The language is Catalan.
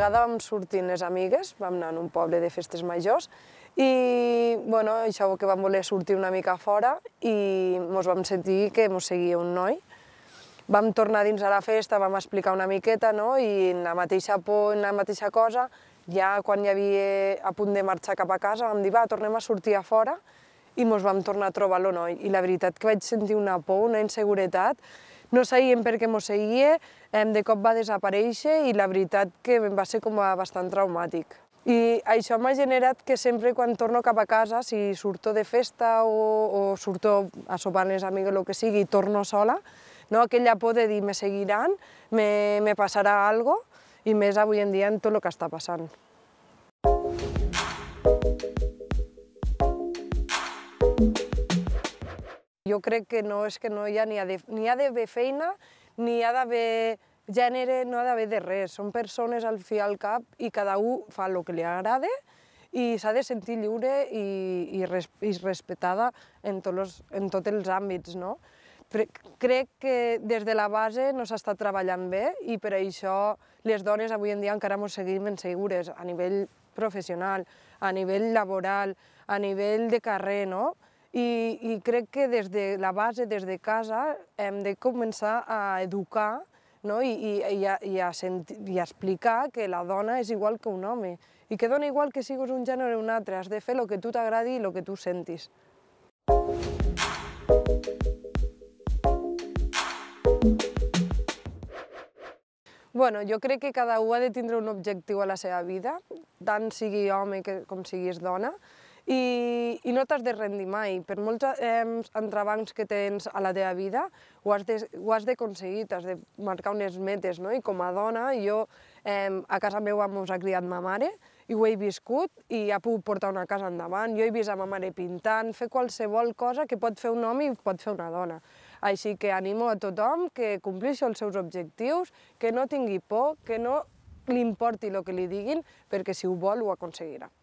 vegada vam sortir les amigues, vam anar a un poble de festes majors i això que vam voler sortir una mica fora i ens vam sentir que ens seguia un noi. Vam tornar dins a la festa, vam explicar una miqueta i en la mateixa por, en la mateixa cosa, ja quan hi havia a punt de marxar cap a casa vam dir va, tornem a sortir a fora i ens vam tornar a trobar el noi. I la veritat que vaig sentir una por, una inseguretat, no sabíem per què ens seguia, de cop va desaparèixer i la veritat que va ser com bastant traumàtic. I això m'ha generat que sempre quan torno cap a casa, si surto de festa o surto a sopar amb les amigues, el que sigui, i torno sola, aquella por de dir me seguiran, me passarà alguna cosa, i més avui en dia en tot el que està passant. Jo crec que no hi ha ni ha d'haver feina, ni hi ha d'haver gènere, no ha d'haver de res. Són persones al fi i al cap i cada un fa el que li agrada i s'ha de sentir lliure i respectada en tots els àmbits. Crec que des de la base no s'està treballant bé i per això les dones avui en dia encara ens seguim insegures a nivell professional, a nivell laboral, a nivell de carrer, I crec que des de la base, des de casa, hem de començar a educar i a explicar que la dona és igual que un home i que dona igual que siguis un gènere o un altre, has de fer el que tu t'agradi i el que tu sentis. Jo crec que cada un ha de tindre un objectiu a la seva vida, tant sigui home com siguis dona, i no t'has de rendir mai. Per molts entrebancs que tens a la teva vida, ho has d'aconseguir, t'has de marcar unes metes. I com a dona, jo a casa meva mos ha criat ma mare i ho he viscut i ha pogut portar una casa endavant. Jo he vist a ma mare pintant, fer qualsevol cosa que pot fer un home i pot fer una dona. Així que animo a tothom que compleixi els seus objectius, que no tingui por, que no li importi el que li diguin, perquè si ho vol ho aconseguirà.